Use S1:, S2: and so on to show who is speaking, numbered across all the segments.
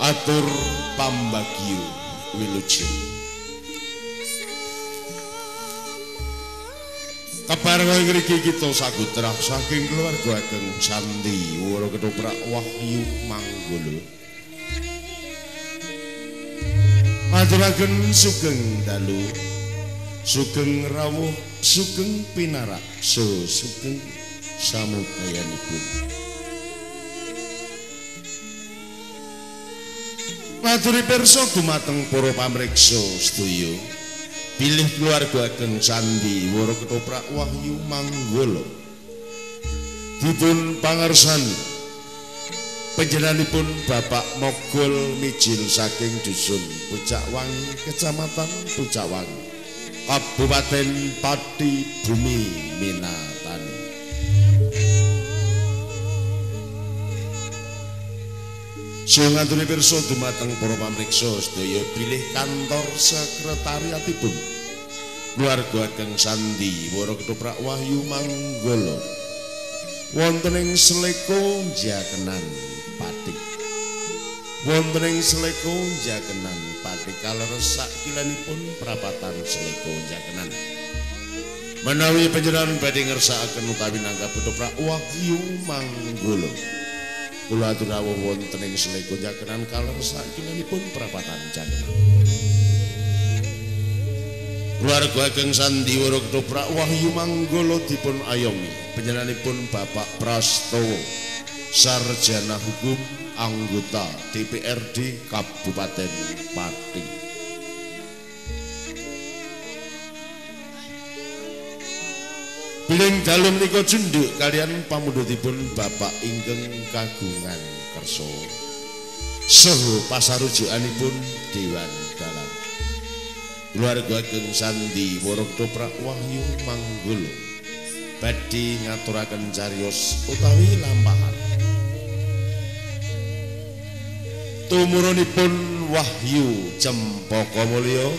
S1: atur pambagio wilujeng kabar ngriki kita sagutra saking keluarga ageng Candi Woro Ketoprak Wahyu Manggolo aturaken sugeng dalu sugeng rawuh sugeng pinarak sugeng samudayanipun maturi pirsa dumateng para pamriksa sedaya bilih keluarga ageng Candi Woro Ketoprak Wahyu Manggolo dipun pangarsani panjenenganipun Bapak Mogol Mijil saking dusun Pucakwangi Kecamatan Pucakwangi Kabupaten Pati Bumi Minatani sing ngaturi pirsa dumateng para pamriksa sedaya bilih kantor sekretariatipun keluarga ageng Candi Woro Ketoprak Wahyu Manggolo wonten ing Sleko Jakenan Pati wonten ing Sleko Jakenan Pati kaleres sakilanipun prapatan Sleko Jakenan menawi panjenengan badhe ngersakaken utawi nanggap Ketoprak Wahyu Manggolo kula atur rawuh wonten ing Sleko Jakenan kaleres sakilanipun prapatan Jakenan keluarga ageng Candi Woro Ketoprak Wahyu Manggolo dipun ayomi panjenenganipun Bapak Prastowo sarjana hukum anggota DPRD Kabupaten Pati bilih dalem nika junduk kalian pamundhutipun Bapak ingkang kagungan kersa saha pasarujukanipun Dewan Dalang keluarga ageng Candi Woro Ketoprak Wahyu Manggolo badhe ngaturaken cariyos utawi lampahan tumurunipun Wahyu Cempaka Mulya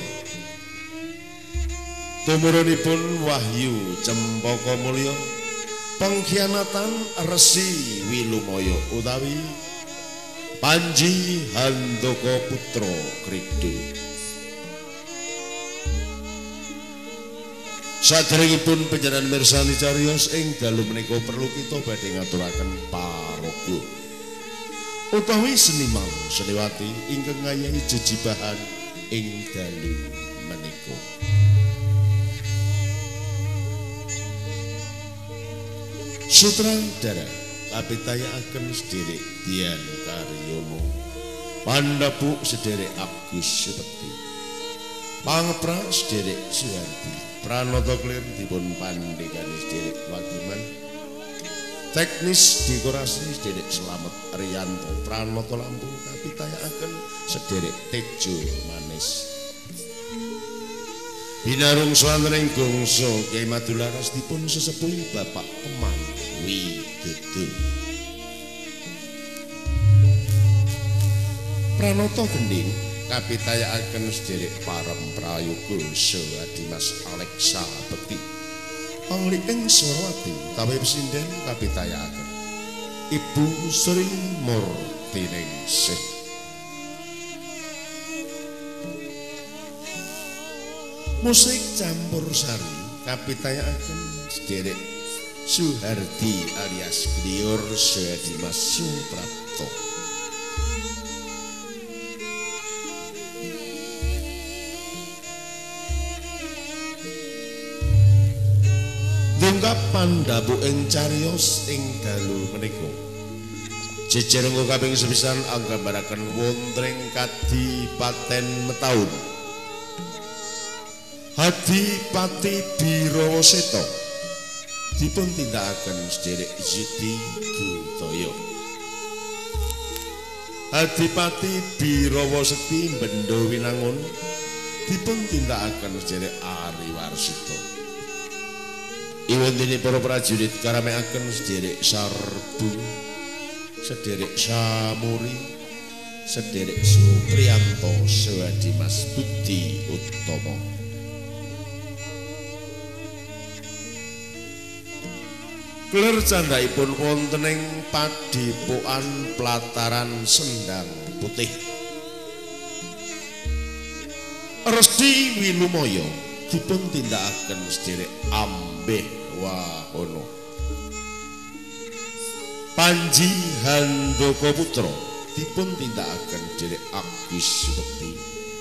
S1: tumurunipun Wahyu Cempaka Mulya pengkhianatan Resi Wilumaya utawi Panji Handaka Putra Krida saderengipun panjenengan mirsani cariyos ing dalu menika perlu kita badhe ngaturaken paraga utawi seniman seniwati ingkang ngayahi jejibahan ing dalu menika sutradara kapitayakaken sederek Dian Karyono Pandapu sederek Agus Supeti pangepra sederek Suhardi Pranoto Klir dipun pandhegani sederek Wagiman teknis dekorasi sederek Slamet Riyanto Pranoto Lampung kapitayakaken sederek Tejo Manis binarung swantening gongso Kyai Madularas dipun sesepuh Bapak Keman Widodo Pranoto Gending kapitayakaken sederek Parem Prayoga saha Dimas Aleksa Bekti Pangli ing Surawati utawi pesinden kapitayakaken Ibu Sri Murtiningsih musik campursari kapitayakaken sederek Suhardi alias Glior saha Dimas Suprapto dungkap pandhapu ing cariyos ing dalu menika jejer nggo kaping sepisan anggambaraken wonten Kadipaten Metaun Adipati Birawaseta dipun tindakaken sederek Yudi Gudaya Adipati Birawaseti Benda Winangun dipun tindakaken sederek Ari Warsita iwendene para prajurit karamekaken sederek Sarbu sederek Samuri sederek Supriyanto saha Dimas Budi Utomo Kler candhaipun wonten ing Padepokan Plataran Sendang Putih Resi Winumaya dipun tindakaken sederek ambeh wahono. Panji Handaka putra dipun tindakaken sederek Agus Bekti.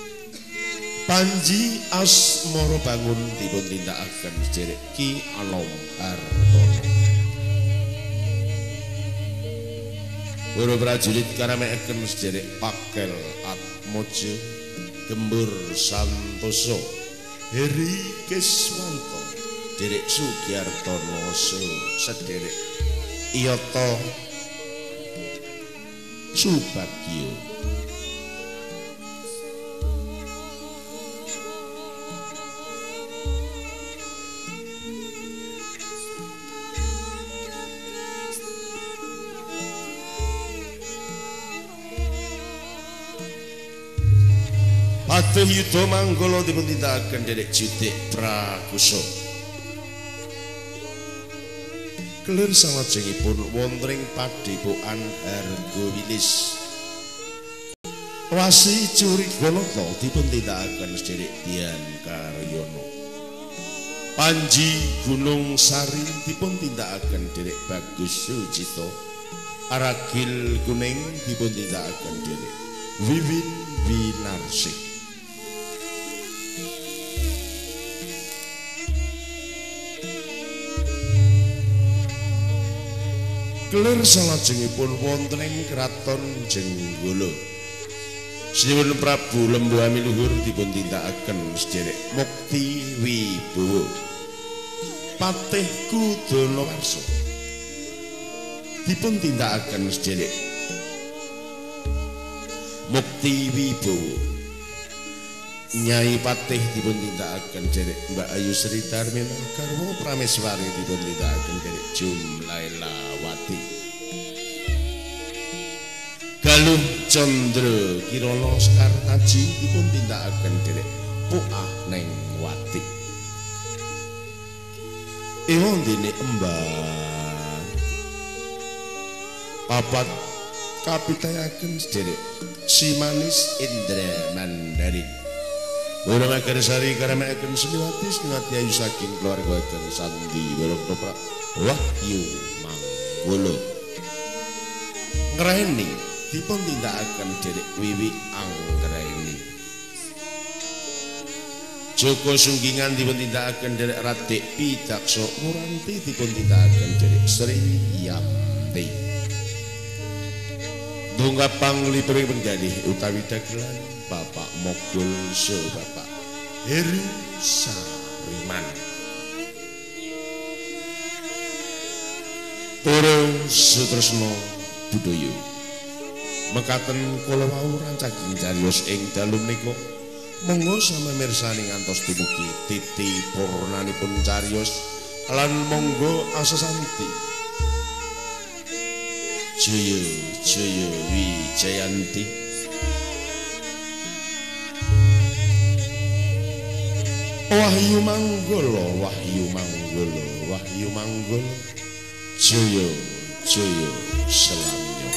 S1: Panji Asmara Bangun dipun tindakaken sederek Ki Anom Hartono. Para prajurit karamekaken sederek Pakel Atmojo, Gembur Santoso, Heri Keswanto, Derek Sugiartono, sederek Iyoto Subagio. Patih Yudha Manggala dipun tindakaken Derek Judik Prakusa. Kelir salajengipun wonten ing Padepokan Hargowilis. Wasi Curiganata dipun tindakaken Derek Dian Karyono. Panji Gunung Sari dipun tindakaken Derek Bagus Sucito. Aragil Kuning dipun tindakaken Derek Wiwin Winarsih. Kelir salajengipun wonten ing Kraton Jenggala. Sinuwun Prabu Lembuami Luhur dipun tindakaken sederek Mukti Wibowo. Patih Kudalawarsa dipun tindakaken sederek Mukti Wibowo. Nyai Patih dipun tindakaken sederek Mbak Ayu Sri Darmina garwa Prameswari dipun tindakaken sederek Jumlailawati. Galuh Candra Kirana Sekartaji dipun tindakaken sederek Puah Nengwati. Ewa dene Embang papat kapitayaken sederek Si Manis Indra Mandarin. Ora Magarsari karamekaken Semiwati Semiwati ayu saking keluarga Sandi Weroknopra Wahyu Manggala. Ngreni dipun tindakaken Derek Wiwi Anggraini. Joko Sunggingan dipun tindakaken Derek Radik Pidaksa. Muranti dipun tindakaken Derek Sri Yanti. Donga panglipering penggalih utawi dagelan Bapak Mogul so Bapak Heru Sariman. Para Sutresna Budaya mekaten kula wau rancaking cariyos ing dalu menika. Monggo samirsani ngantos dumugi titi purnanipun cariyos lan monggo asesanti. Jaya Jaya Wijayanti. Wahyu Manggala, Wahyu Manggala, Wahyu Manggala. Jaya Jaya Selamya.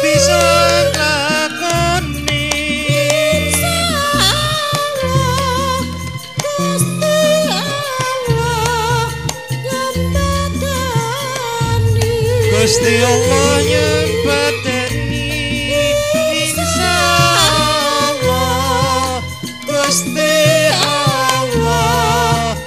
S2: bisa lakoni Gusti Allah nyempateni insyaallah Gusti Allah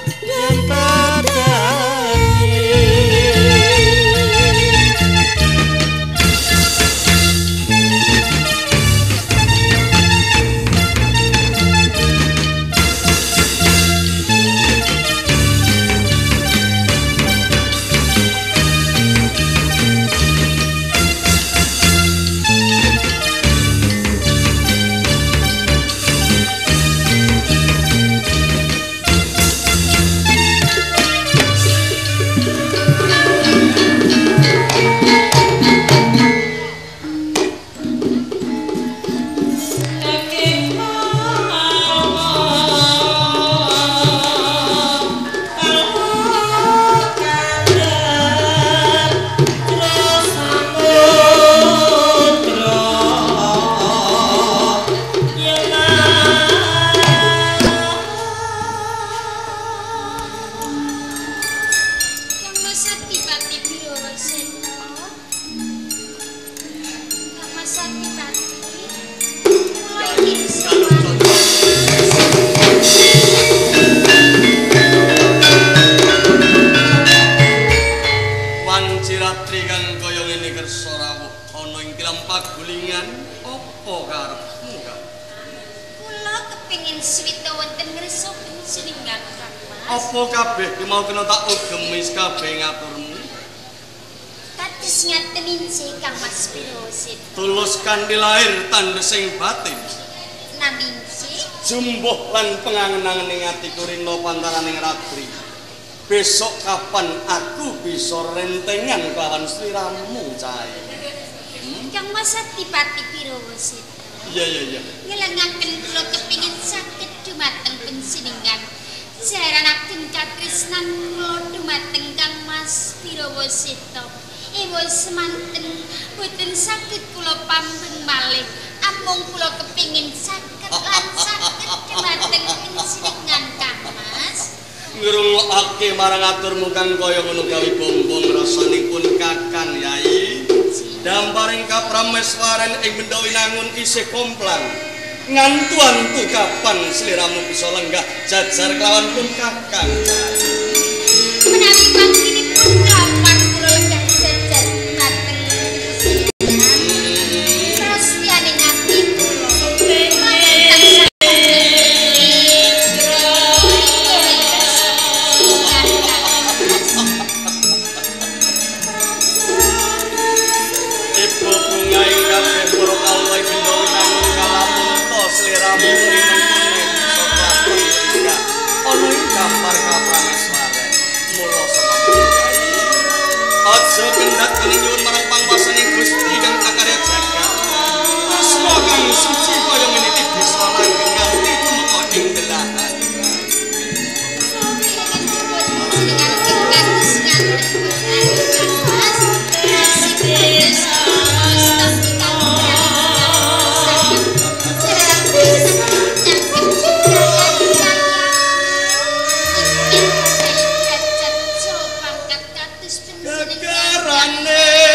S3: Apa kabeh ki mau kena tak ugemis kabeh ngaturmu.
S4: Kados ngaten injih Kang Mas Pirosit.
S3: Tulus kanthi lahir tandhesing batin.
S4: Nami injih
S3: jumbuh lan pengangen-angening atiku rina pantaraning ratri. Besok kapan aku bisa rentengan kelawan sliramu cai.
S4: Kang Mas Adipati Pirosit.
S3: Iya.
S4: Ngelengaken kula kepingin saged dumateng panjenengan. Jaranaken katresnan kula dumateng Kang Mas Pirosit. Ewa semanten boten saged kula pambeng malih. Amung kula kepingin saged lan saged dumateng panjenengan Kang Mas.
S3: Ngrungokake marang aturmu kang kaya ngono gawe bombong rasanipun Kakang Yai. Damparing kaprameswaren ing benda winangun isih komplang. Ngantu-antu kapan sliramu bisa lenggah jajar kelawan pun Kakang.
S4: Menawi mangkinipun kapan kula lenggah jajar dumateng panjenengan. Prastiane ngati kula
S3: aja kendhat nyuwun marang pangwasaning Gusti kang akarya jagat. Asma kang suci kaya ngene iki bisa langgeng nganti tumeka ing delahan. Gegerane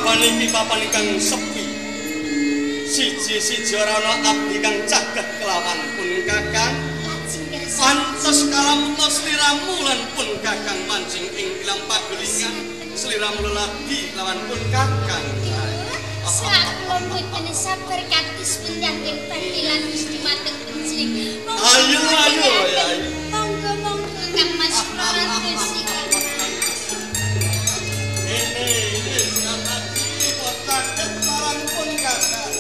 S3: papan iki papan ingkang sepi. Siji-siji ora ana abdi kang caket kelawan pun Kakang. Pantes kalamun sliramu lan pun Kakang mancing ing ilang pagelingan. Sliramu lelaki lawan pun Kakang.
S4: Sampun boten sabar kados pendanging panggilan Gusti Mateng Penjiring.
S3: Ayo Yai.
S4: Monggo Kang Mas Pratus iki.
S3: Ini sangat potaket lawan pun Kakang.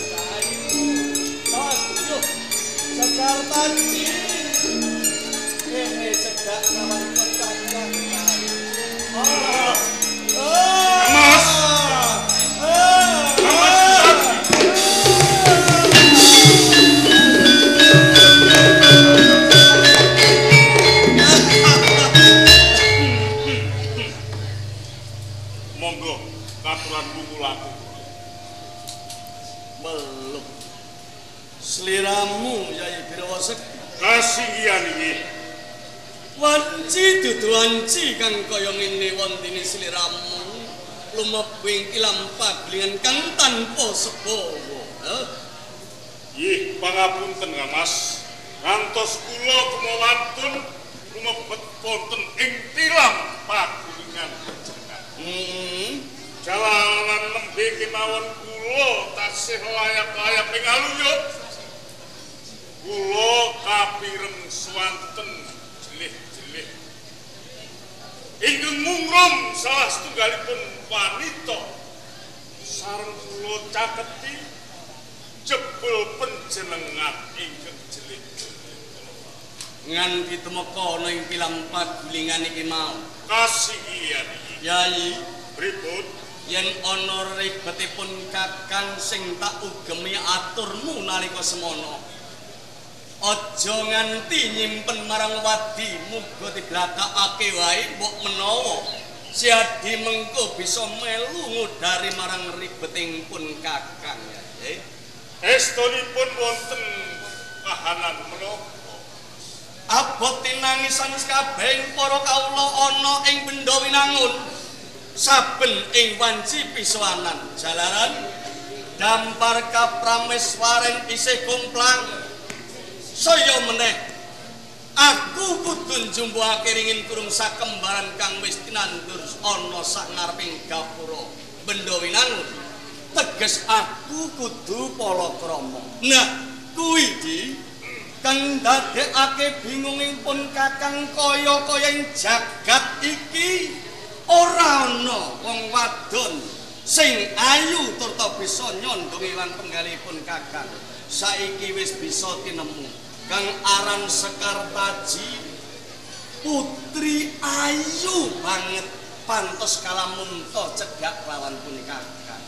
S3: Ayo. Sekar panci. Ini cedak lawan pun Kakang.
S5: Mas. Monggo katuran buku laku.
S3: Belum. Sliramu Yai Birawasek
S5: Kasihan iki.
S3: wanci dudu wanci kang kaya ngene wontene sliramu lumebing ilang pagelingan kang tanpa sebawa.
S5: Ih, pangapunten Kang Mas. Ngantos kula kemawantun lumebet wonten ing tilang pagelingan panjenengan. Jalanan nembe kemawon kula tasih layak-layak ing aluyut. Kula kapireng swanten jelih-jelih. Ingkang mungrum salah setunggalipun wanita sareng kula caketi jebul panjenengan ingkang jelih-jelih.
S3: Nganti temeka ana ing pilang pagelingan iki mau.
S5: Kasihan iki.
S3: Yai,
S5: Pripun?
S3: yen ana ribetipun Kakang sing tak ugemi aturmu nalika semono. Aja nganti nyimpen marang wadi muga diblakakake wae mbok menawa siadi mengko bisa melu ngudari marang ribeting pun Kakang ya.
S5: Estunipun wonten kahanan menapa?
S3: Abot tinangisan kabehing para kawula ana ing Benda Winangun. Saben ing wanci pisowanan jalaran dampar kaprameswaren isih kumplang. Saya meneh aku kudu njumbuhake ringin kurung sakembaran kang wis tinandur ana sak ngareping gapura Benda Winangun. Teges aku kudu palakrama. Nah, kuwi iki kang ndadekake bingunging pun Kakang kaya-kaya ing jagat iki ora ana wong wadon sing ayu turta bisa nyondongi lan penggalipun Kakang. Saiki wis bisa tinemu kang aran Sekartaji putri ayu banget pantos kalamunta cegak lawan pun Kakang.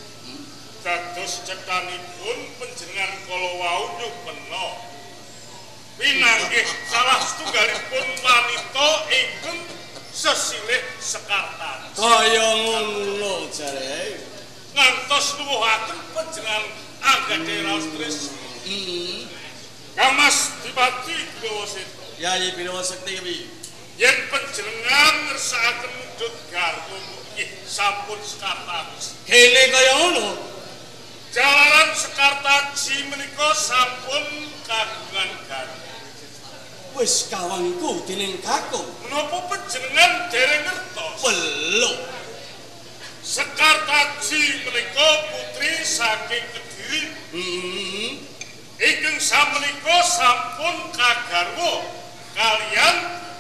S5: Dados cekanipun panjenengan kala wau nyupena pinanggih salah setunggalipun wanita ingkang sesilih Sekartaji.
S3: Kaya ngono jare.
S5: Ngantos nuwuhaken panjenengan anggade raos tresna. Kang Mas Dipati Birawaseta.
S3: Yai Birawaseta iki
S5: Yen panjenengan ngersakaken mundhut garwa nggih sampun Sekartaji.
S3: kene kaya ngono.
S5: Jalaran Sekartaji menika sampun kagungan garwa.
S3: Wis kawangku dening kakung.
S5: Menapa panjenengan dereng ngertos?
S3: Belum.
S5: Sekartaji menika putri saking Kediri. Ingkang samenika sampun kagarwa kaliyan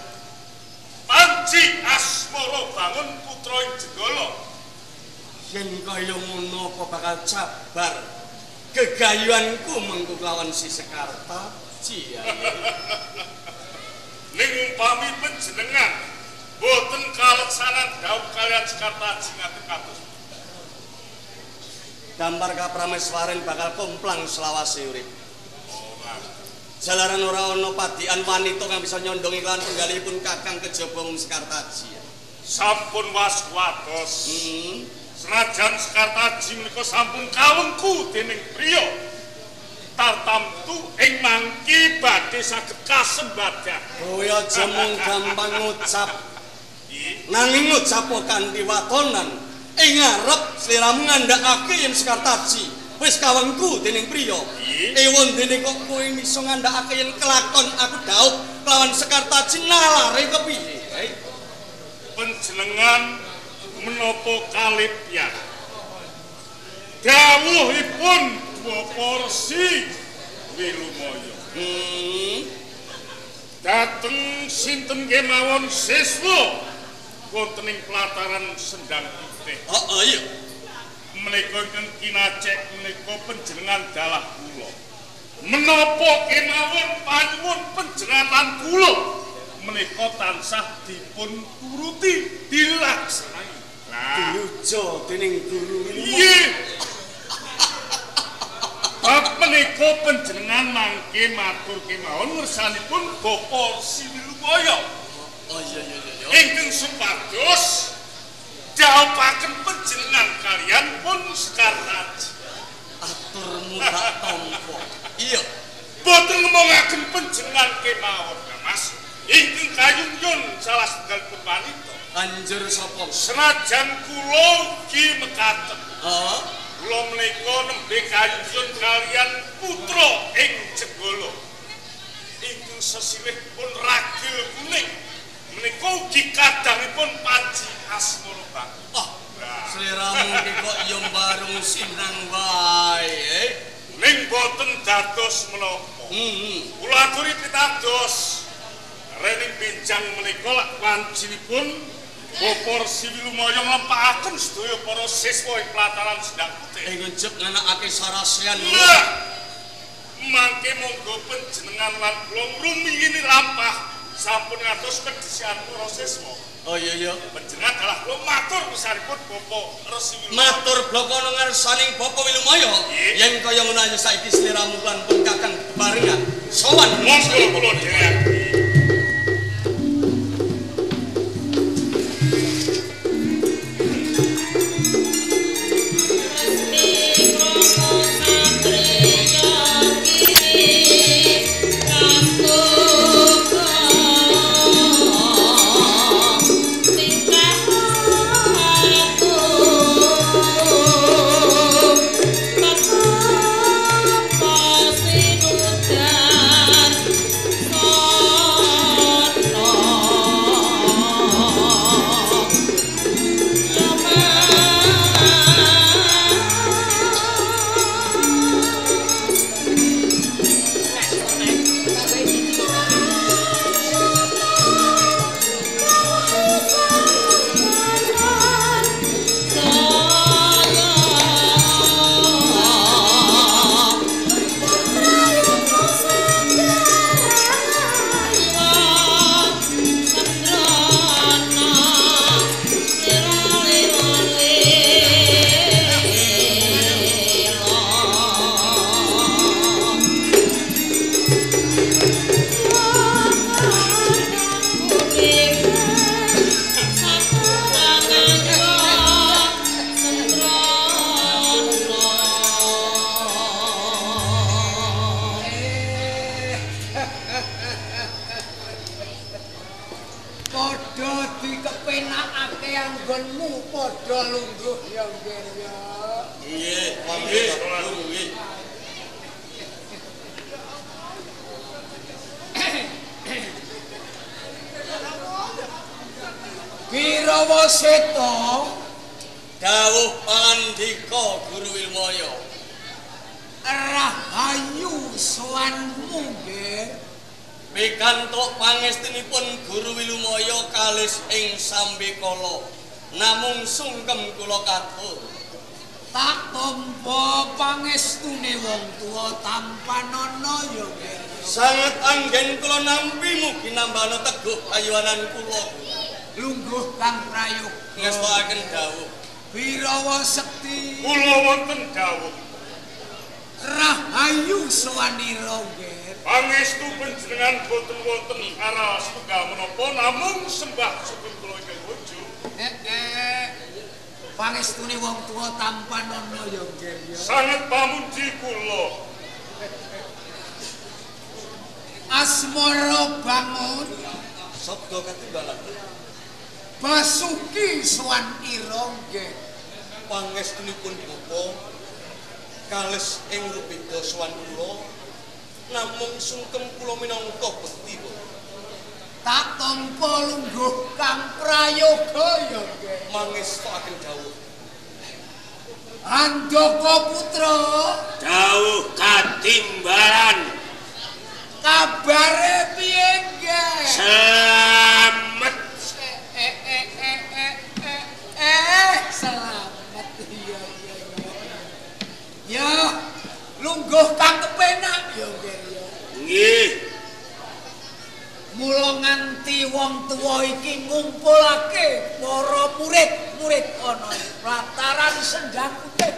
S5: Panji Asmara Bangun putra ing Jenggala.
S3: Yen kaya ngono apa bakal cabar gegayuanku mengko lawan si Sekartaji ya.
S5: Ning umpami panjenengan boten kaleksanan dawuh kaliyan Sekartaji ngaten kados.
S3: Dampar kaprameswaren bakal kumplang selawase urip. Jalaran ora ana padikan wanita kang bisa nyondongi lan penggalipun Kakang kejaba Sekartaji.
S5: Sampun waswados. Senajan Sekartaji menika sampun kawengku dening priya tartamtu ing mangki badhe saged kasembadan.
S3: Kowe aja mung gampang ngucap. Nanging ngucap kanthi watonan ing ngarep sliramu ngandhakake yen Sekartaji wis kawengku dening priya. Ewon dene kok kowe iso ngandhakake yen kelakon aku dhaup lawan Sekartaji nalare kepiye?
S5: Panjenengan menapa kalih piyambak? Dawuhipun 2 porsi Wilumaya. Dateng sinten kemawon siswa wonten ing pelataran Sendang Putih.
S3: Iya.
S5: Menika ingkang kinacek menika panjenengan dalah kula. Menapa kemawon panyuwun panjenengan lan kula menika tansah dipun turuti dilaksanani.
S3: Diuja dening guru.
S5: Nggih. Bab menika panjenengan mangke matur kemawon ngersanipun Bapak Wilumaya.
S3: Iya.
S5: Ingkang supados dhaupaken panjenengan kaliyan pun Sekartaji.
S3: Aturmu tak tampa. Iya.
S5: Boten ngomongaken panjenengan kemawon, Mas. Ingkang kayunjun salah setunggal wanita.
S3: Anjur sapa?
S5: Senajan kula ugi mekaten. Kula menika nembe kayunjun kaliyan putra ing Jenggala. Ingkang sesirih pun ragil kuning. Menika ugi kadangipun Panji Asmara Bakti.
S3: Sliramu iki kok ya barung sinang wae.
S5: Ning boten dados menapa. Kula aturi pitados. Rening benjang menika lak wancinipun Bapak Wilumaya nglampakaken sedaya para siswa ing pelataran Sendang Putih.
S3: Njep nganakake sarasean.
S5: Mangke monggo panjenengan lan kula ngrumiyin lampah sampun ngatos kedisian para siswa.
S3: Oh iya.
S5: Panjenengan dalah kula matur pesanipun Bapak Wilumaya.
S3: Matur blokana ngarsaning Bapak Wilumaya. Yen kaya ngono ayo saiki sliramu lan pun Kakang bebarengan sowan
S5: monggo kula dherekaken.
S2: Wirawaseta
S3: dawuh pangandika Guru Wilmaya.
S2: Rahayu sowanmu nggih.
S3: Pikantuk pangestunipun Guru Wilumaya kalis ing sambekala. Namung sungkem kula katur.
S2: Tak tampa pangestune wong tuwa tampanana ya nggih.
S3: Sanget anggen kula nampi mugi nambana teguh kayuwanan kula.
S2: Lungguh Kang Prayoga
S3: ngestakaken dawuh.
S2: Wirawasakti
S5: Kula wonten dawuh.
S2: Rahayu sawanira nggih.
S5: Pangestu panjenengan boten wonten arah setunggal menapa namung sembah suping kula ingkang bojo.
S2: Pangestune wong tuwa tampanana ya nggih ya.
S5: Sanget pamuji kula.
S2: Asmara bangun
S3: Sabda katunggalan.
S2: Basuki sowan ira nggih.
S3: Pangestunipun bapa kales ing rupita sowan kula namung sungkem kula minangka bekti.
S2: Tak tampa lungguh Kang Prayoga ya nggih.
S3: Mangestaken dawuh.
S2: Andaka putra,
S6: dawuh katimbalan.
S2: kabare piye nggih?
S6: Selamat.
S2: Selamat iya. Ya, lungguh kang kepenak ya nggih ya.
S6: Nggih.
S2: Mula nganti wong tuwa iki ngumpulake para murid-murid ana plataran Sendang Putih.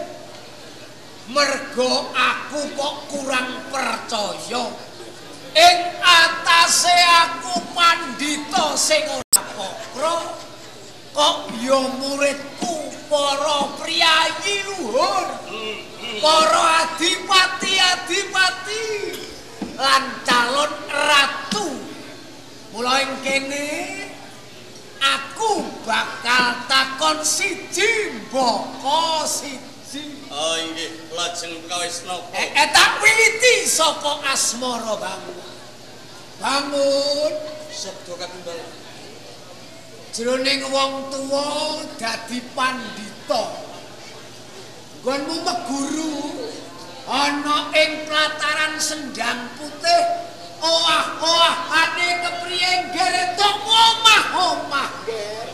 S2: Mergo aku kok kurang percaya. Ing atase aku pandhita sing ora kokro, kok ya muridku para priyayi luhur, para adipati-adipati lan calon ratu. Mula ing kene aku bakal takon siji mbaka siji.
S3: Oh nggih, lajeng kawis napa?
S2: Tak wiwiti saka asmara bangun. Bangun
S3: Sabda katimbal.
S2: jroning wong tuwa dadi pandhita. Nggonmu meguru ana ing plataran Sendang Putih. Owah-owahane kepriye nggih tok omah-omah nggih.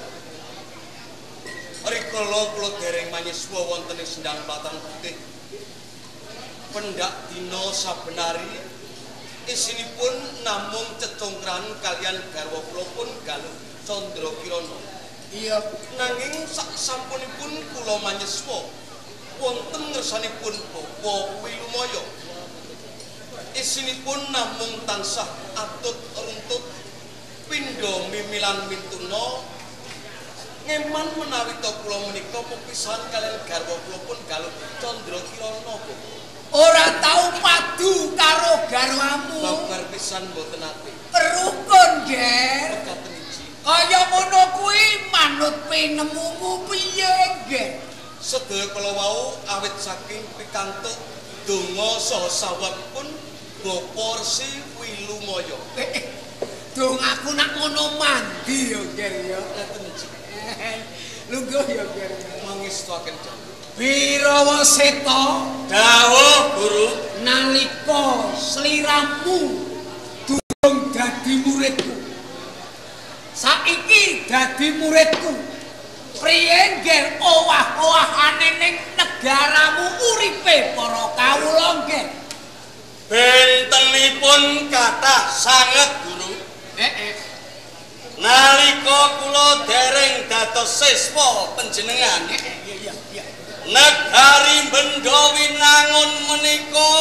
S3: Rikala kula dereng manyiswa wonten ing Sendang Plataran Putih. Pendak dina sabenari isinipun namung cecongkran kalian garwa kula pun Galuh Candra Kirana.
S2: Iya,
S3: Nanging sak sampunipun kula manyiswa wonten ngersanipun Bapa Wilumaya. Isinipun namung tansah atut runtut pindha mimilan mintuna ngeman menawi to kula menika pepisahan kalian garwa kula pun Galuh Candra Kirana.
S2: ora tau padu karo garwamu.
S3: Babar pisan mboten ate.
S2: Rukun nggih.
S3: Mekaten iki.
S2: Kaya ngono kuwi manut pinemumu piye nggih?
S3: Sedaya kala wau awit saking pikantuk donga saha sawabipun Bapa Resi Wilumaya.
S2: Dongaku nak ngono mandi ya nggih ya.
S3: Ngeten iki.
S2: Lungguh ya nggih.
S3: Mangestaken dawuh.
S2: Wirawaseta
S6: Dawuh Guru.
S2: nalika sliramu durung dadi muridku. Saiki dadi muridku. Priye nggih owah-owahane ning negaramu uripe para kawula nggih?
S6: Bentenipun kathah sanget Guru. Nalika kula dereng dados siswa panjenengan.
S2: Iya.
S6: Negari Bendowinangun menika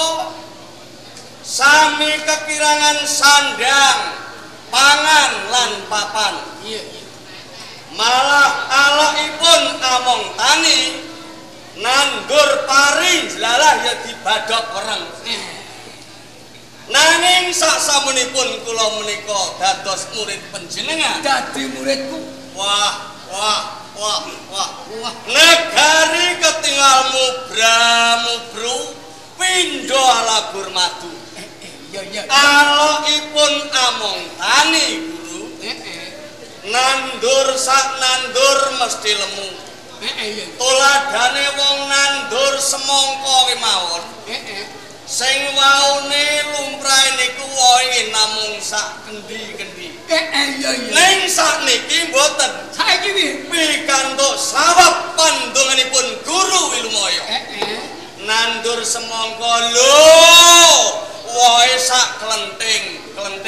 S6: sami kekirangan sandang, pangan lan papan.
S2: Iya.
S6: Malah alakipun among tani nandur pari jlalah ya dibadhok orang. Nanging saksamunipun kula menika dados murid panjenengan.
S2: Dadi muridku.
S6: Wah. Negari ketinggal mubra-mubru pindho alabur madu.
S2: Iya.
S6: Alokipun among tani, Guru. Nandur sak nandur mesti lemu.
S2: Iya.
S6: Tuladhane wong nandur semangka kemawon. Sing waune lumrahe niku wohe namung sak kendi-kendi.
S2: Iya.
S6: Ning sakniki mboten.
S2: Saiki piye?
S6: Pikantuk sawab pandonganipun Guru Wilumaya. Nandur semangka lho, wohe sak klenting.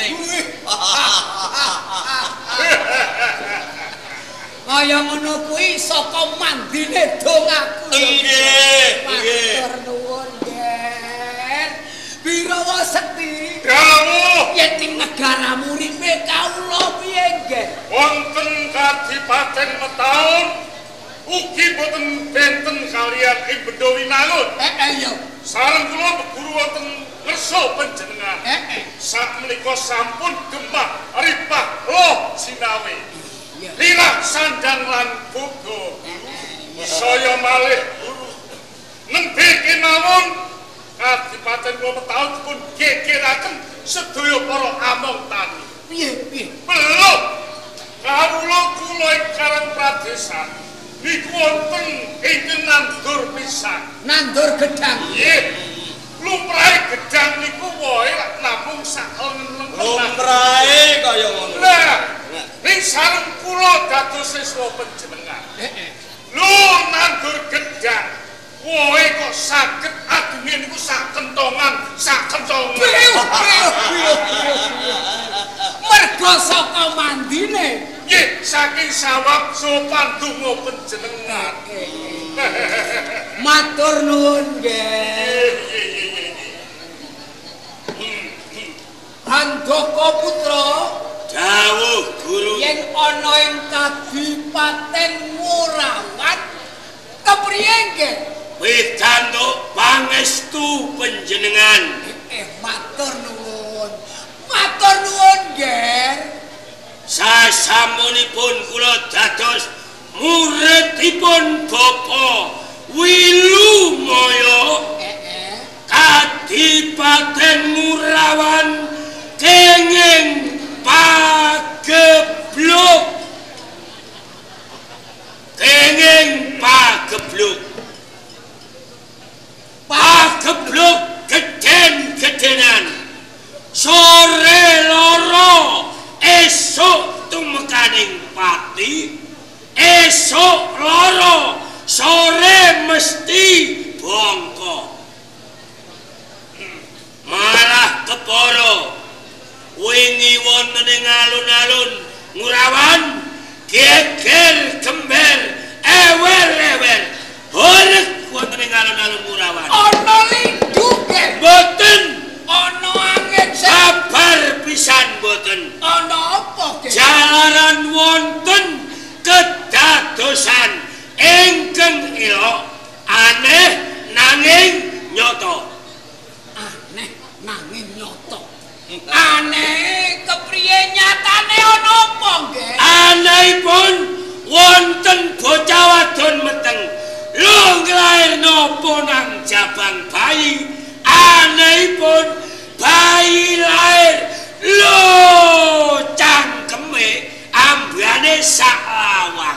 S2: Kaya ngono kuwi saka mandine dongaku.
S6: Nggih.
S2: Matur nuwun, Ger. Birawa Sekti.
S5: Dawuh
S2: Yen ing negaramu ripe kawula piye, Ger?
S5: wonten Kadipaten Metaun ugi boten benten kalian ing Bendowinangun.
S2: Iya.
S5: Sareng kula beguru wonten ngersa panjenengan. Sakmenika sampun gembah ripah loh sinawi. Lirah sandang lan bogo. saya malih guru nembe kemawon Kadipaten Pemetaun pun gegeraken sedaya para among tani.
S2: Piye?
S5: Belum kawula kula ing Karang Pradesan niku wonten ingkang nandur pisan.
S2: Nandur gedang.
S5: Nggih. Lumrahe gedang niku wae namung sak lengen-lengen.
S3: Lumrahe kaya ngono.
S5: Lah, ning sareng kula dados siswa panjenengan. Lho nandur gedang woe kok saged adunge niku sak kentongan.
S2: Mergo saka mandine.
S5: Nggih, saking sawab sopan donga panjenengan.
S2: Matur nuwun nggih. Handaka putra
S3: Dawuh guru.
S2: yen ana ing Kadipaten Morawan kepriye nggih?
S3: Pikantuk pangestu panjenengan.
S2: Matur nuwun. Matur nuwun nggih.
S3: Sasampunipun kula dados muridipun Bapak Wilumaya Kadipaten Morawan kenging pagebluk. Pagebluk geden-gedenan. Sore loro esuk tumekaning pati. Esuk loro sore mesti bongko. Malah keporo wingi wonten ing alun-alun Morawan geger gember ewer-ewer horeg wonten ing alun-alun Morawan.
S2: Ana lindu nggih.
S3: Mboten
S2: Ana angin
S3: sabar pisan mboten.
S2: ana apa nggih?
S3: Jalaran wonten kedadosan ingkang elok aneh nanging nyata.
S2: Aneh nanging nyata. Aneh kepriye nyatane ana apa nggih?
S3: Anehipun wonten bocah wadon meteng lho nglairno ponang jabang bayi. Anehipun bayi lair lho cangkeme ambane sak lawang.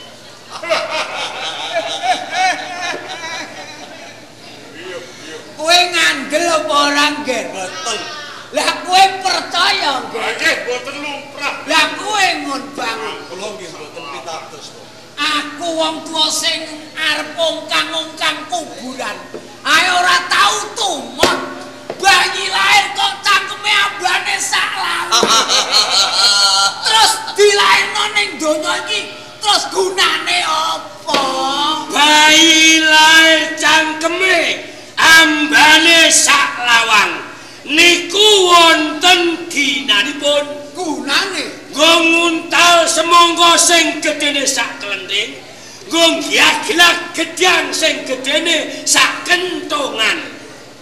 S2: Kowe ngandel apa ora nggih?
S3: Betul.
S2: Lah kowe percaya nggih?
S5: Nggih, boten lumrah.
S2: Lah kowe ngon banget.
S3: Kula nggih mboten pitados to.
S2: Aku wong tuwa sing arep ongkang-ongkang kuburan. Ae ora tau tumon. Bayi lair kok cangkeme ambane sak lawang. Terus dilairno ning donya iki terus gunane apa?
S3: Bayi lair cangkeme ambane sak lawang. Niku wonten ginanipun.
S2: Gunane
S3: Nggo nguntal semangka sing gedene sak klenthing, nggo giag-giag gedang sing gedene sak kentongan.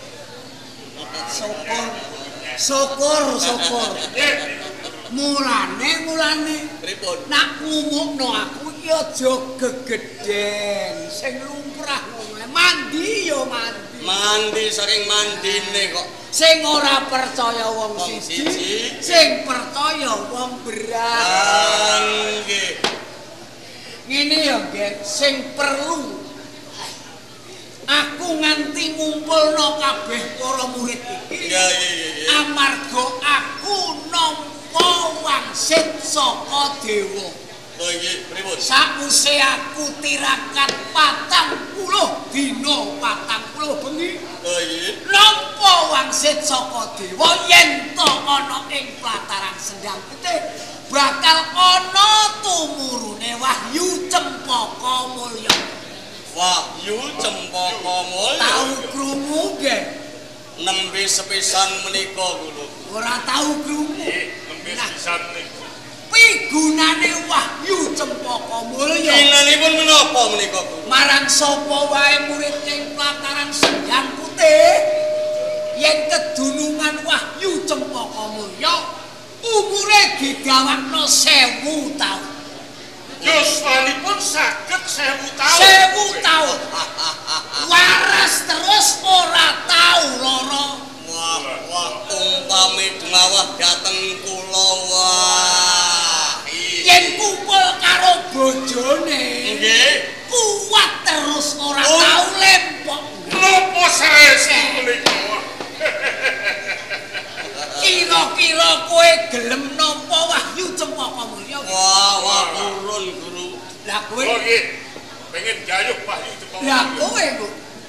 S2: syukur. Mulane
S3: Pripun?
S2: nak ngumukno aku ya aja gegeden sing lumrah ngono. Mandi ya mandi.
S3: Mandi saking mandine kok.
S2: Sing ora percaya wong
S3: Wong
S2: siji,
S3: siji.
S2: sing percaya wong berat.
S3: Nggih.
S2: Ngene ya, nggih, sing perlu aku nganti ngumpulno kabeh para murid iki.
S3: Iya.
S2: Amarga aku nampa wangsit saka dewa.
S3: Lho nggih, pripun?
S2: Sakwise aku tirakat 40 dina 40 bengi.
S3: Lho nggih.
S2: Nampa wangsit saka dewa yen to ana ing plataran Sendang Putih bakal ana tumurune Wahyu Cempaka Mulya.
S3: Wahyu Cempaka Mulya.
S2: Tau krungu nggih?
S3: Nembe sepisan menika kula.
S2: Ora tau krungu.
S5: Nembe pisan niku.
S2: Pigunane Wahyu Cempaka Mulya
S3: Ginanipun menapa menika, Bu?
S2: marang sapa wae murid ing plataran Sendang Putih yen kedunungan Wahyu Cempaka Mulya umure digawakno 1000 taun.
S5: Yo yuswanipun saged 1000 taun.
S2: 1000 taun. Waras terus ora tau lara.
S3: Wah, umpami dungawah dateng kula wah.
S2: Yen kumpul karo bojone.
S3: Nggih.
S2: Kuat terus ora tau lempok.
S5: Napa saestu menika?
S2: Kira-kira kowe gelem napa Wahyu Cempaka Mulya?
S3: Wah, urun Guru.
S2: Lah kowe.
S5: Oh nggih. Pengen gayuh Wahyu Cempaka.
S2: Lah kowe, Bu.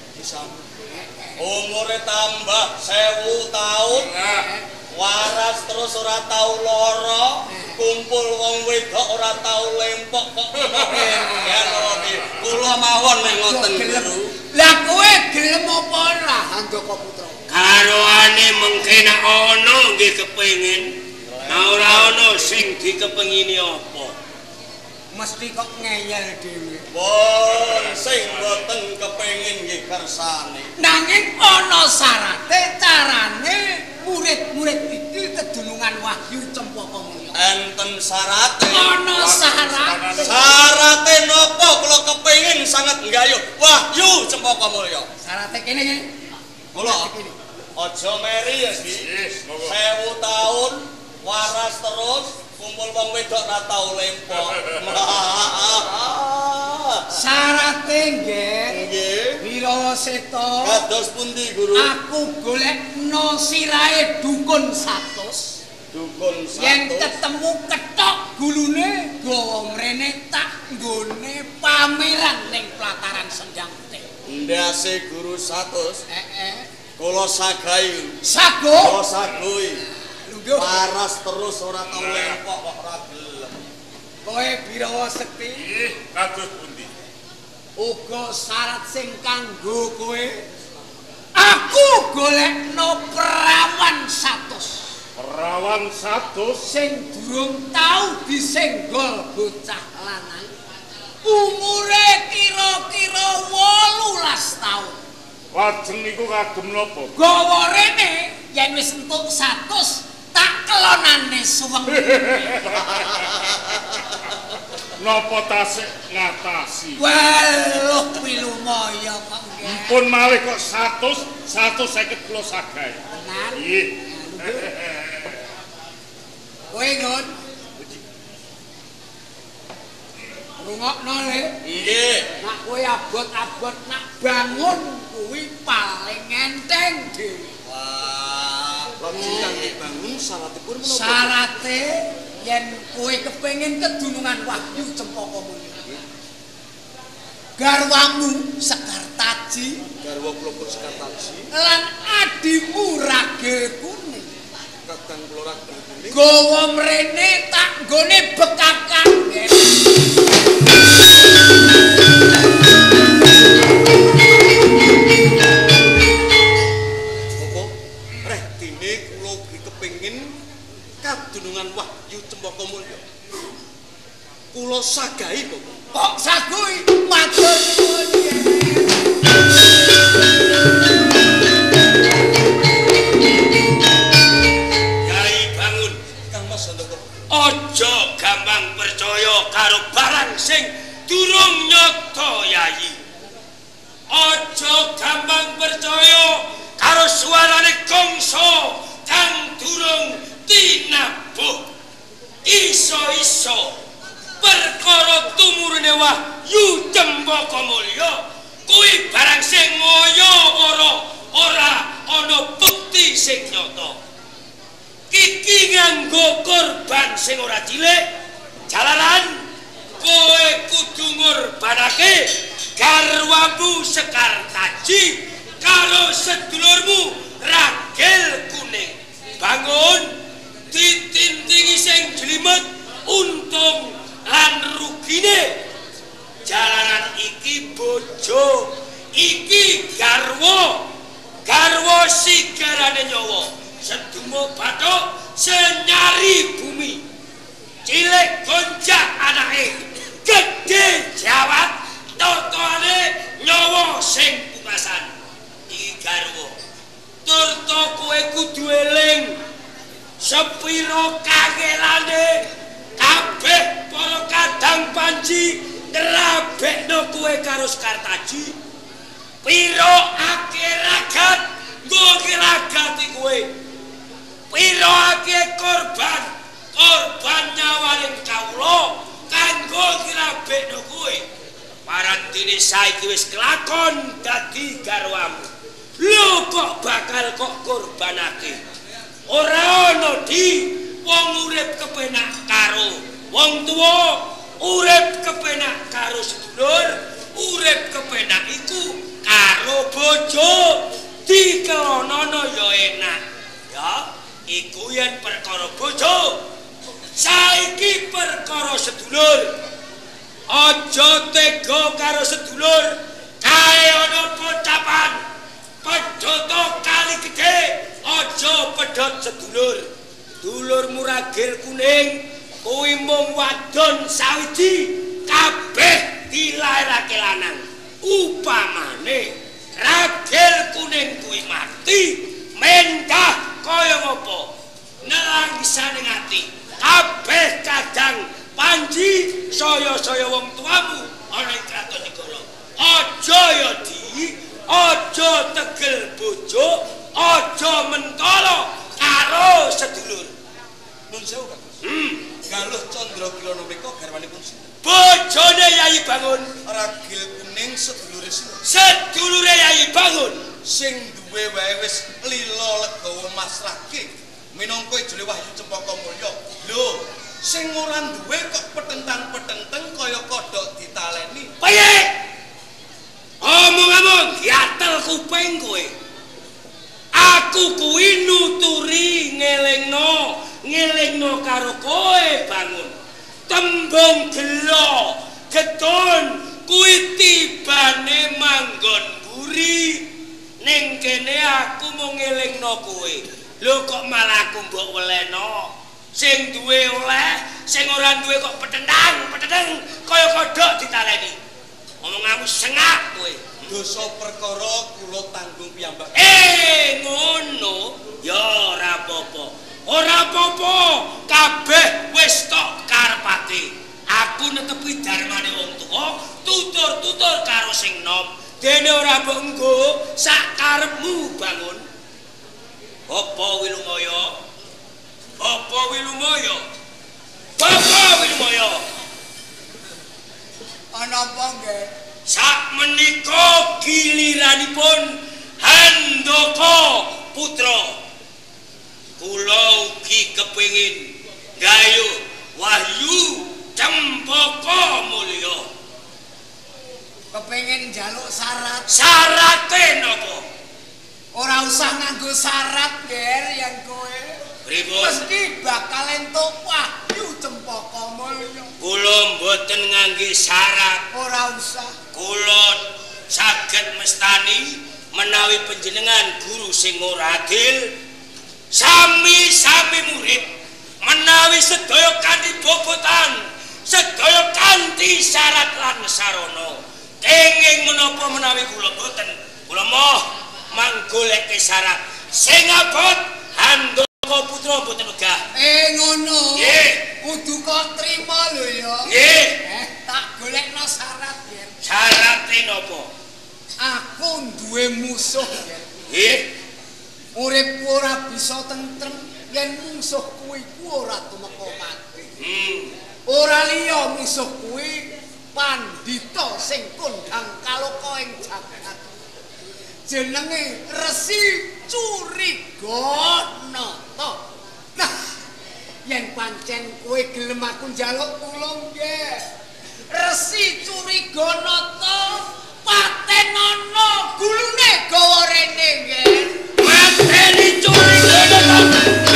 S3: Umure tambah 1000 taun.
S5: Nah,
S3: Waras terus ora tau lara, kumpul wong wedok ora tau lempok kok. Ya lho, kula mawon nek ngoten Guru.
S2: Lah kowe gelem apa ora Handaka Putra?
S7: Karoane mengke nek ana nggih kepengin. Ora ana sing dikepengini apa.
S2: Mesti kok ngeyel dhewe.
S3: Wong sing boten kepengin nggih kersane.
S2: Nanging ana syarate carane murid-murid iki kedunungan Wahyu Cempaka Mulya.
S3: Enten syarate.
S2: Ana syarat.
S3: Syarate napa kula kepengin sanget nggayuh Wahyu Cempaka Mulya?
S2: Syarate kene iki.
S3: Kula aja meri ya, Ki. 1000 taun waras terus kumpul wong wedok ora tau lempok.
S2: Syarate nggih.
S3: Nggih.
S2: Wirawa Seta.
S3: Kados pundi, Guru?
S2: Aku golekno sirahe dukun 100.
S3: Dukun
S2: Yen
S3: 100.
S2: ketemu ketok gulune gawa mrene tak nggone pameran ning plataran Senjang Teh.
S3: Ndase Guru 100. Kula sagahi.
S2: Sago.
S3: Kula sagoi.
S2: Lungguh.
S3: Waras terus ora tau lempok kok ora gelem.
S2: Kowe Birawa Sekti
S5: nggih, kados pundi?
S2: uga syarat sing kanggo kowe. Aku golekno perawan 100.
S5: Perawan 100
S2: Sing durung tau disenggol bocah lanang. Umure kira-kira 18 taun.
S5: lajeng niku kagem napa?
S2: Gawa rene yen wis entuk 100 tak kelonane suwengi.
S5: Napa tasik ngatasi?
S2: Waluh kuwi lumaya kok nggih.
S5: Pun malih kok 150 kula sagahi.
S2: Benar.
S5: Nggih.
S2: Kowe ngon. Rungokno le.
S3: Nggih.
S2: Nak kowe abot-abot nak bangun kuwi paling enteng dhewe.
S3: Wah, lajeng kangge bangun syaratipun menapa?
S2: Syarate yen kowe kepengin kedunungan Wahyu Cempaka Mulya. Garwamu Sekar Taji
S3: Garwa kula pun Sekar Taji.
S2: lan adimu Ragil Kuning.
S3: Kakang kula Ragil Kuning.
S2: Gawa mrene tak nggone bekakan.
S3: Apa? Reh dene kula kepengin kadunungan Wahyu Cempaka Mulya. Kula sagahi kok.
S2: Kok sagui matur nuwun.
S7: Yai bangun.
S3: Kang Mas Handaka.
S7: Aja gampang percaya karo barang sing durung nyata, Yai. Aja gampang percaya karo suarane gongso kang durung tinabuh. Iso-iso perkara tumurune Wahyu Cempaka Mulya kuwi barang sing ngoyo ora ana bukti sing nyata. Kiki nganggo korban sing ora cilik jalaran kowe kudu ngorbanake garwamu Sekar Taji karo sedulurmu Ragil Kuning. Bangun ditintingi sing jlimet untung lan rugine. Jalaran iki bojo, iki garwa sigarane nyawa. Sedumo bathuk senyari bumi. Cilik gonjak anake, gedhe jawat totone nyawa sing pungkasan. Iki garwa. Turta kowe kudu eling sepiro kangelane kabeh para kadang Panji ngrabekno kowe karo Sekartaji. Piro akeh ragat nggo kiragati kowe. Piro akeh korban nyawaning kawula kanggo kirabekno kowe. Parantine saiki wis kelakon dadi garwamu. Lho kok bakal korbanake. Ora ana di wong urip kepenak karo wong tuwa, urip kepenak karo sedulur, urip kepenak iku karo bojo dikelonono ya enak. Ya, iku yen perkara bojo. Saiki perkara sedulur. Aja tega karo sedulur. Kae ana pocapan. Pedhot kali gede, aja pedhot sedulur. Dulurmu ragil kuning, kuwi mung wadon sawiji, kabeh dilairake lanang. Upamane ragil kuning kuwi mati, mendah kaya ngopo? Nelangisane ati. Kabeh kadang Panji saya wong tuamu ana ing kraton Nigara. Aja ya di, aja tegel bojo, aja mentolo karo sedulur.
S3: Nun sewu Kang. Galuh Candra Kirana mrika garwanipun sinten?
S7: Bojone Yayi Bangun.
S3: Ragil kuning sedulure sinten?
S7: Sedulure Yayi Bangun.
S3: Sing duwe wae wis lila legawa Mas Ragil. Minangka ijole Wahyu Cempaka Mulya. Lho, sing ora duwe kok petentang-petenteng kaya kodhok ditaleni.
S7: Piye? Omong-omong gatel kuping kowe. Aku kuwi nuturi ngelingno karo kowe Bangun. Tembung gelo, getun kuwi tibane manggon mburi. Ning kene aku mau ngelingno kowe. Lho kok malah aku mbok weleno. Sing duwe oleh, sing ora duwe kok petendang kaya kodhok ditaleni. Omonganmu sengak kowe.
S3: Dosa perkara kula tanggung piyambak.
S7: Ngono ya ora apa-apa. Ora apa-apa, kabeh wis tok karepate. Aku netepi darmane wong tuwa, tutur-tutur karo sing nom. Dene ora mbok nggo sak karepmu Bangun. Apa Wilumaya? Apa Wilumaya? Bapak Wilumaya.
S2: Ana apa nggih?
S7: Sak menika giliranipun Handaka putra. Kula ugi kepengin gayuh Wahyu Cempaka Mulya.
S2: Kepengin njaluk syarat.
S7: Syarate napa?
S2: Ora usah nganggo syarat, Ger, yang kowe.
S7: Pripun?
S2: Mesti bakal entuk Wahyu Cempaka Mulya.
S7: Kula mboten ngangge syarat.
S2: Ora usah.
S7: Kula saged mestani menawi panjenengan guru sing ora adil, sami-sami murid menawi sedaya kanthi bobotan, sedaya kanthi syarat lan sarana. Kenging menapa menawi kula boten, kula moh manggoleke syarat sing abot Handaka putra boten wegah.
S2: Ngono.
S7: Nggih.
S2: Kudu kok trima lho ya.
S7: Nggih.
S2: Tak golekno syarat, Ger.
S7: Syarate napa?
S2: Aku duwe musuh, Ger.
S7: Nggih.
S2: Uripku ora bisa tentrem yen musuh kuwi ora tumeka mati. Ora liya musuh kuwi pandita sing kondhang kaloka ing jagat. Jenenge Resi Curiganata. Nah, yen pancen kowe gelem aku njaluk tulung nggih. Resi Curiganata patenana gulune gawa rene nggih.
S7: Mateni Curiganata.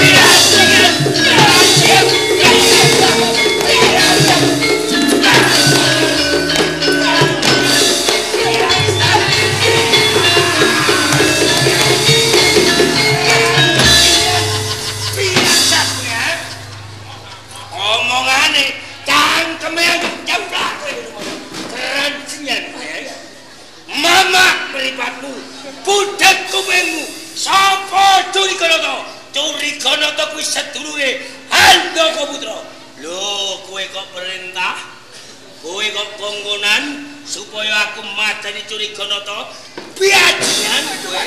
S7: Omongane cangkeme jemplak kerancingan mama mripatmu budhet kupingmu sapa Curiganata? Curiganata kuwi sedulure Handaka putra. Lho kowe kok perintah Kowe kok kongkonan supaya aku mateni curiga to? Biajan kowe.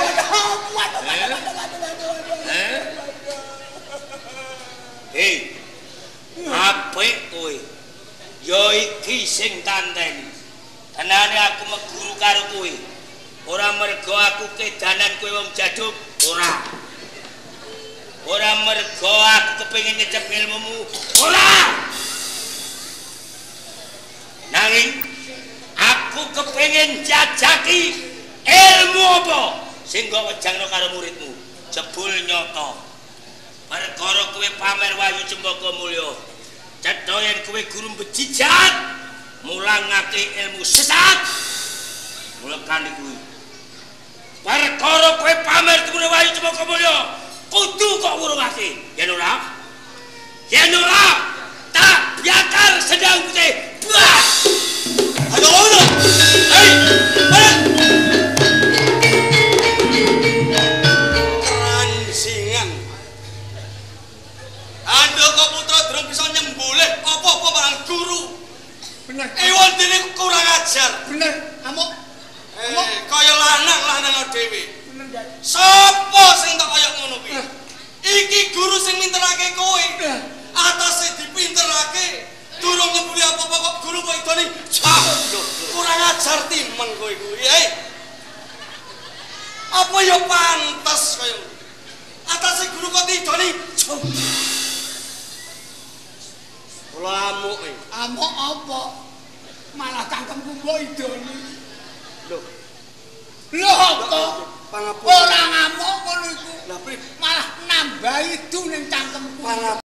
S7: Hei. Apik kowe. Ya iki sing tanteni. Tenane aku meguru karo kowe. Ora mergo aku kedanan kowe wong jaduk, ora. Ora mergo aku kepengin nyecep ilmumu, ora. Nanging aku kepengin jajaki ilmu apa sing kok wejangno karo muridmu. Jebul nyoto. Perkara kowe pamer wayu cembaka mulya. Cetha yen kowe guru bejijat, mulangake ilmu sesat. Mulekane kuwi. Perkara kowe pamer temune wayu cembaka mulya, kudu kok wurungake. Yen ora, tak biakar sedang putih. Buas! Ayo ngono. Hei,
S3: Keransingan. Andaka putra durung bisa nyembulih apa-apa marang guru.
S2: Bener.
S3: Iwon dene kurang ajar.
S2: Bener, amuk.
S3: Kaya lanang dhewe.
S2: Bener, Jai.
S3: Sopo sing tak kaya ngono kuwi? Iki guru sing minterake kowe. Atase dipinterake. Durung nyembuli apa-apa kok guru kok idoni. Kurang ajar timen kowe kuwi. Apa ya pantes kaya ngono? Atase guru kok idoni. Kula amuk.
S2: Amuk apa? Malah cangkemku mbok idoni. Lho kok ora ngamuk ngono iku. Malah nambah idu ning cangkemku.